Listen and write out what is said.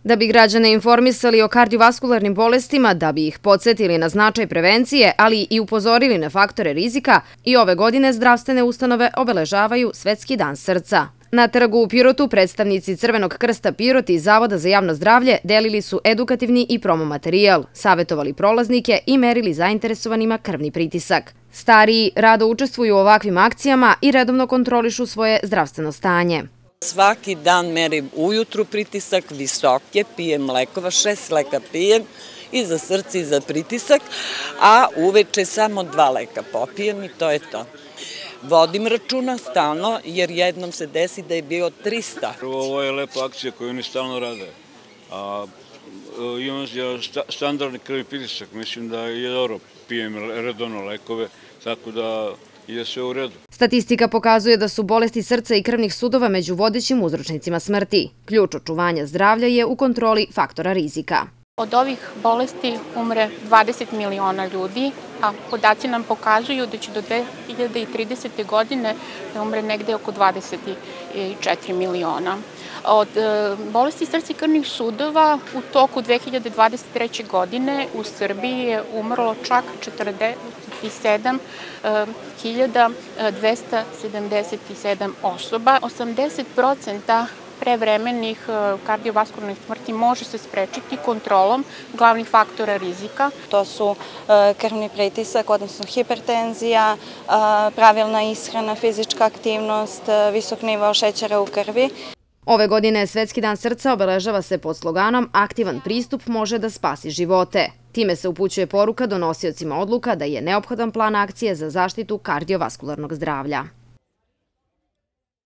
Da bi građane informisali o kardiovaskularnim bolestima, da bi ih podsjetili na značaj prevencije, ali i upozorili na faktore rizika, i ove godine zdravstvene ustanove obeležavaju Svetski dan srca. Na trgu u Pirotu predstavnici Crvenog krsta Pirot i Zavoda za javno zdravlje delili su edukativni i promo materijal, savetovali prolaznike i merili zainteresovanima krvni pritisak. Stariji rado učestvuju u ovakvim akcijama i redovno kontrolišu svoje zdravstveno stanje. Svaki dan merim ujutru pritisak, visok je, pijem lekova, 6 leka pijem i za srce i za pritisak, a uveče samo 2 leka popijem i to je to. Vodim računa stalno jer jednom se desi da je bio 300. Ovo je lepa akcija koju oni stalno rade. Imam standardni krvni pritisak, mislim da je dobro, pijem redovno lekove, tako da je sve u redu. Statistika pokazuje da su bolesti srca i krvnih sudova među vodećim uzročnicima smrti. Ključ očuvanja zdravlja je u kontroli faktora rizika. Od ovih bolesti umre 20 miliona ljudi, a podaci nam pokazuju da će do 2030. godine umre negde oko 24 miliona. Od bolesti srca i krvnih sudova u toku 2023. godine u Srbiji je umrlo čak 47.277 osoba. 80% prevremenih kardiovaskularnih smrti može se sprečiti kontrolom glavnih faktora rizika. To su krvni pritisak, odnosno hipertenzija, pravilna ishrana, fizička aktivnost, visok nivo šećera u krvi. Ove godine Svetski dan srca obeležava se pod sloganom "Aktivan pristup može da spasi živote". Time se upućuje poruka donosiocima odluka da je neophodan plan akcije za zaštitu kardiovaskularnog zdravlja.